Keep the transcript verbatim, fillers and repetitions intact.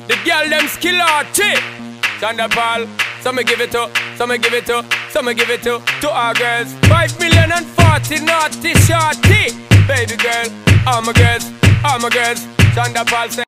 The girl them skill arty. Shonda Paul, some me give it to, some me give it to, some me give it to, to our girls. Five million and forty naughty shorty. Baby girl, all my girls, all my girls. Shonda Paul say